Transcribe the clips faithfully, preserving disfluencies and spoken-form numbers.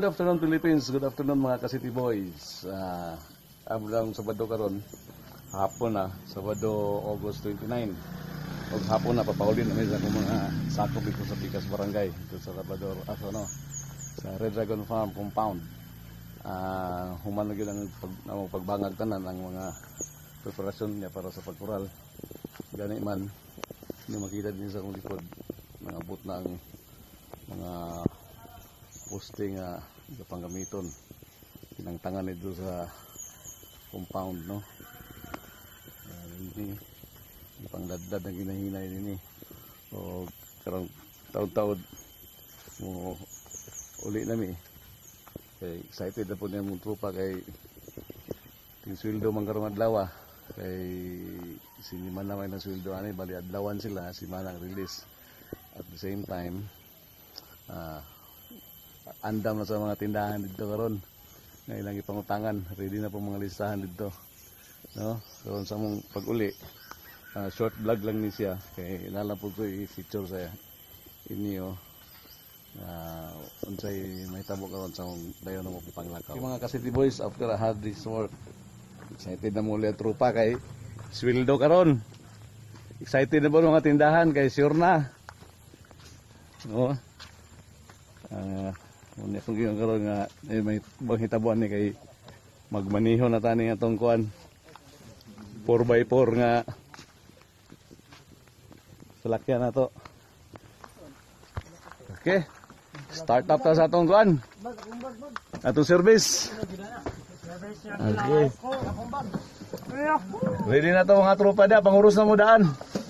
Good afternoon Philippines, good afternoon mga ka-City Boys. Uh, Ablang Sabado karon, hapon na, Sabado August twenty-nine. O hapon na papaulin namin sa akong mga sakop dito sa Picas Barangay, dito sa Labrador, aso no, sa Red Dragon Farm compound. Uh, human lagi ang pag, uh, pagbangag tanan ang mga preparasyon niya para sa pagkural. Gani man, hindi makita din sa akong likod, nangabot na ang mga posting nga uh, panggamiton pinangtangan nito sa compound, no. Uh, hindi ipangdadad ang ginahinay din eh. O karang taon-taon mo uli nami kay excited na po niya mong trupa kay yung sweldo man karong adlaw kay siniman naman ng sweldo ani bali adlawan sila si manang release at the same time ah uh, andam na sa mga tindahan dito karon nga ilang ipangutangan, ready na po mga listahan dito, no. Karon sa mong pag-uli, uh, short vlog lang ni siya kay inala po ko i-feature sa inyo uh, unsay may tabo karon sa mong dayon mo panglakaw. Yung mga ka-City Boys, after a hard day's work, excited na muli ang trupa kay sweldo karon. Excited na po mga tindahan kay sure na, no. Uh, Muna kung yung karoon nga eh, may banghitabuan ni kay magmaniho na tani nga tong kuan four by four nga salakyan na to. Okay, start up ta sa atong kuan atong service. Okay, ready na to mga tropa da, panguros na mo daan.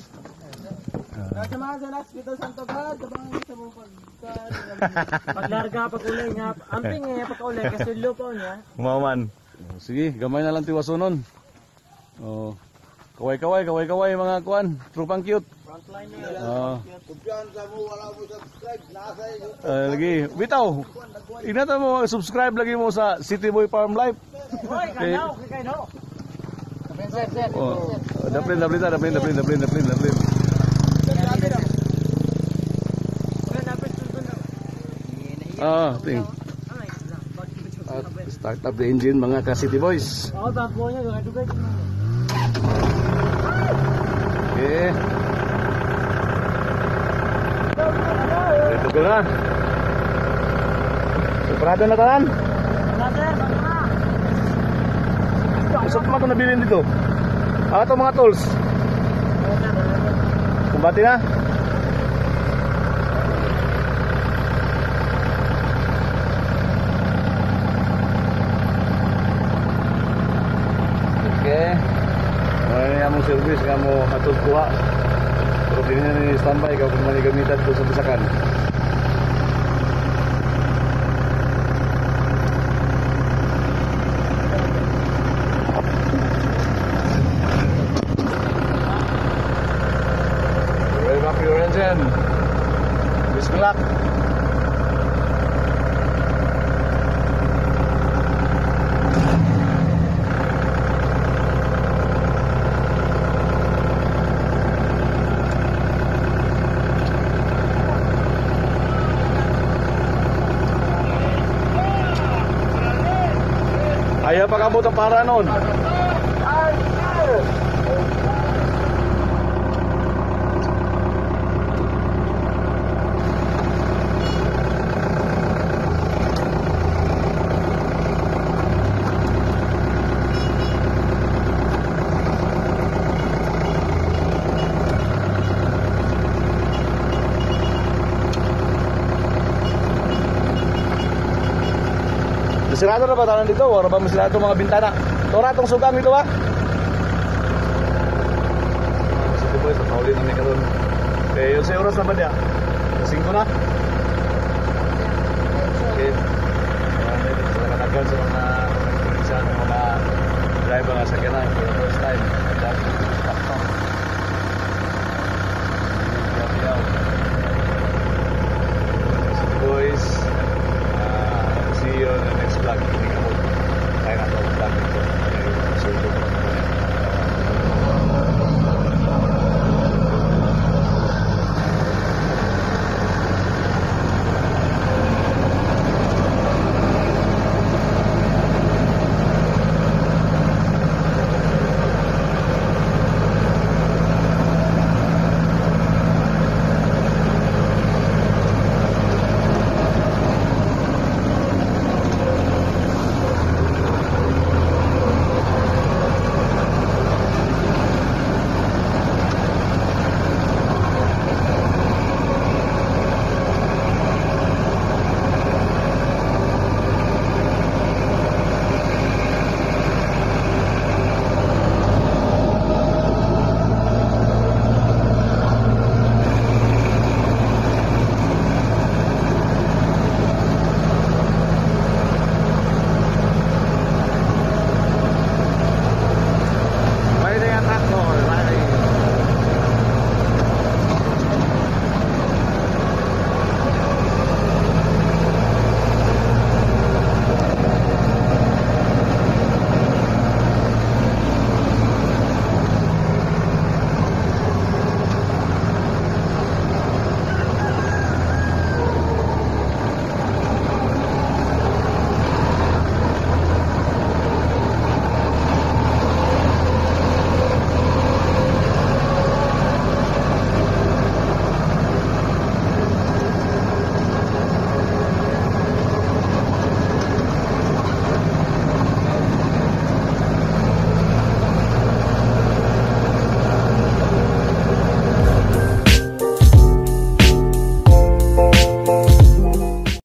Paglarga pag-ulay nga, amping nga pag-ulay kasi lupaw niya. Kumaman. Sige, gamay na lang tiwasonon. Oh. Kaway-kaway, kaway-kaway mga kuan, trupang cute. Frontline na. Oh. Kumpiyansa mo, wala mo subscribe, nasa iyo. Uh, lagi, bitaw. Inata mo subscribe lagi mo sa City Boy Farm Life. Hoy, kanaw, kay kanaw. Sir, sir. Oh, daplin, daplin, daplin, daplin, daplin, daplin, daplin. Ah, ting. At start up the engine mga ka-City Boys. Oh, bako niya, dugay. Okay. Ito ko na. Separado na tanan. Usap mo ito nabilin dito. Ah, ito mga tools. Kumbati na. Okay. Ngayon nga mong service nga mo hatod kuha. Pero din na ni standby ka kung manigamitan ko sa bisakan. Rev up your engine. Bismillah. Ayaw pa kabot ang para noon. Sirado na ba tanan dito? Wala ba masirado mga bintana? Tora itong sugang dito ba? City Boys, pauli na may karoon. Eh, yun sa oras na ba niya? Kasing ko na. Okay. Marami dito sa nakatagal sa mga isa ng mga driver na sakyanan for the first time.